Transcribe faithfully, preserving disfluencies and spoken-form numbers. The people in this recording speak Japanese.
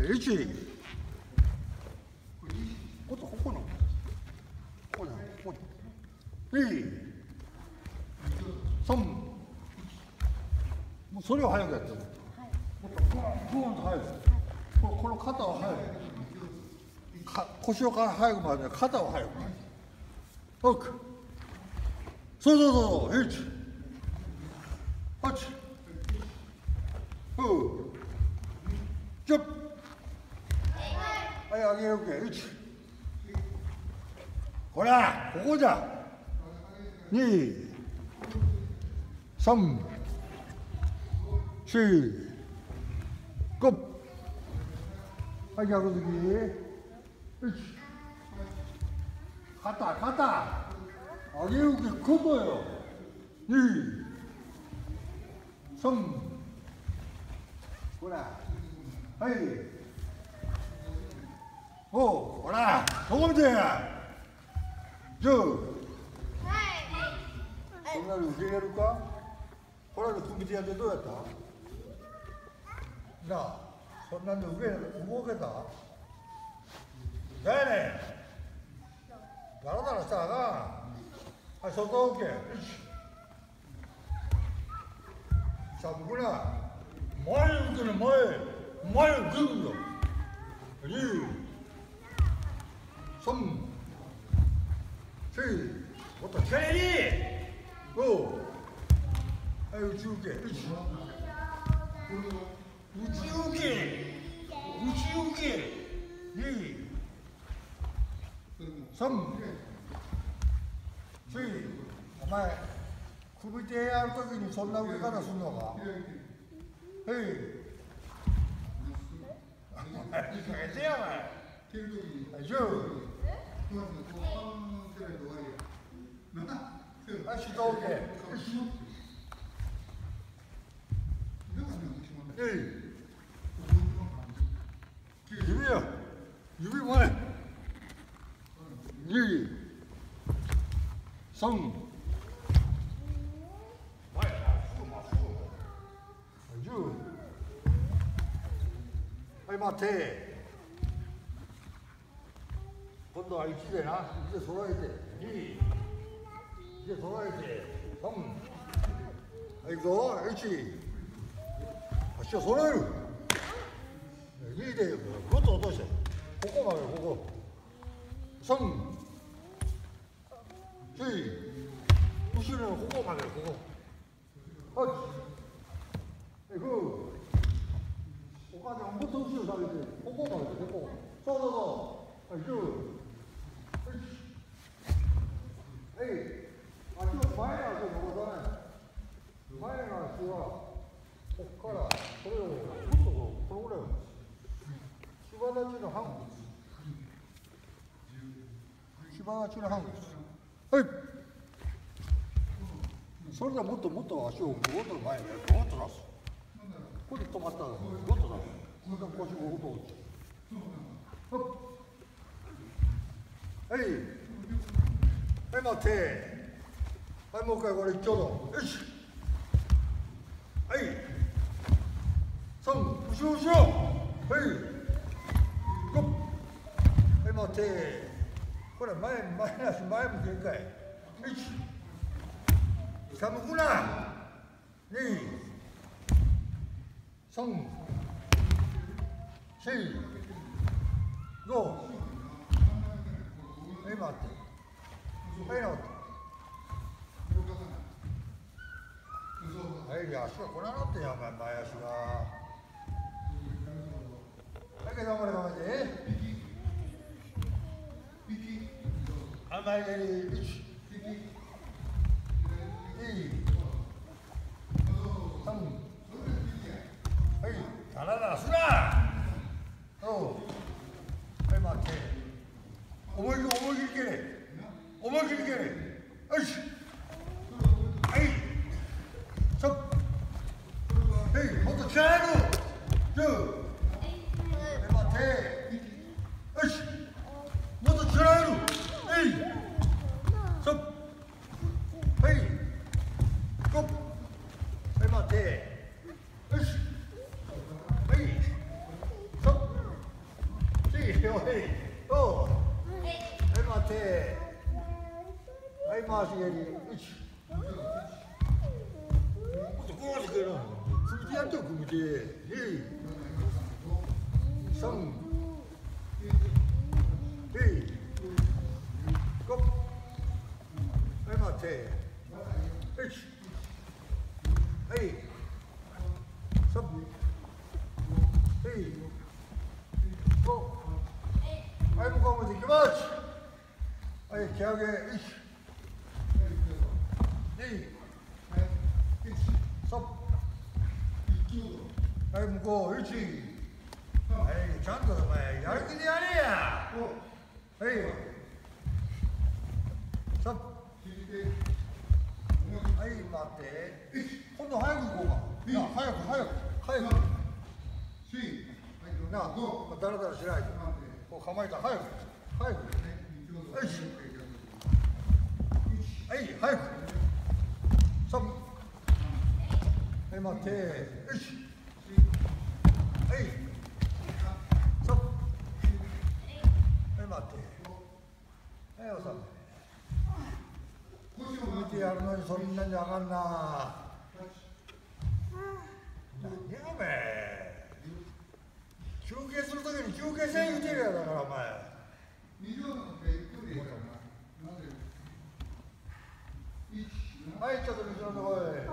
いち。もっとここの。ここだ、ここだ。に。さん。もうそれを早くやってる。もっとグーン、グーンと早く。この、この肩を早く。か、腰をから早くまで、肩を早く。オッケー。そうそうそうそう、いち。はち。ふう。じゅう。はい、上げるけ。いち。ほら、ここじゃ。に。さん。よん。ご。はい、逆突き。いち。肩、肩。上げるけ、ここよ。に。さん。ほら。はい。おう、ほら、そこ見てや。じゅう。そんなの受け入れるか。これで組み手やってどうやったなあ、そんなんで受け動けただよね。だらだらしたらな。はい、外受け。さあ、僕ら前受ける前、前受けるよ。に、さん、よん、もっと力入れ。ご、はい、内受け。いち、内受け。内受け。に、さん、よん、お前、首手やるときにそんな受け方すんのか。へい。お前、かけてや、お前。じゅう。はい、指導受け。えい。指や。指前。に。さん。前やな、すぐまっすぐ。じゅう。はい、待て。今度はいちでな。いちで揃えて。に。いちで揃えて。さん。はい、行くぞ。いち。足を揃える。にでぐっと落として。ここまで、ここ。さん。よん。後ろのここまで、ここ。はち。はい、ふう。お母さん、もっと後ろ下げて。ここまで、ここ。そうそうそう。はい、じゅう。はい。足を前の足を伸ばさない。前の足は、ここから、これを、もっとこのぐらい。芝立ちの半分。芝立ちの半分です。はい。それではもっともっと足をぐーっと前に、ぐーっと出す。ここで止まったら、ぐーっと出す。これで腰をぐーっと落ちて。はい。はい、待って。はい、もう一回これ一丁度。よし。はい。さん、後ろ後ろ。はい。ご。はい、待って。これ前、前の足前向けんかい。いち。下向くな。に。さん。よん。ご。はい、待って。はい、直って。はい、足がこらなってんや、お前、前足が。はい、頑張れ、頑張れ。はい、前に、いち。に。さん。はい、体すな。おう。はい、待って。思い切り、思い切り蹴れ。思い切り蹴れ。よし。はい。さん。はい、もっと力入る。じゅう。はい、待って。よし。もっと力入る。はい。さん。はい。ご。はい、待って。よし。はい。さん。 はいおはい待ってはい回し蹴りいち回し蹴り組手やってよ組手にさんごはい待っていちはいさんはいごはい向こう向いていきますはい手上げいちにさんはい向こういちはいちゃんとお前やる気でやれやはいさんはい待って今度早く行こうかなあ早く早く早くなあだらだらしないでこう構えた早く早くはいはい早くさんはい待っていちはいさんはい待ってはいおさん見てやるのにそんなにあかんな何やお前休憩するときに休憩せん言うてるやだからお前はいちょっと水飲んでこい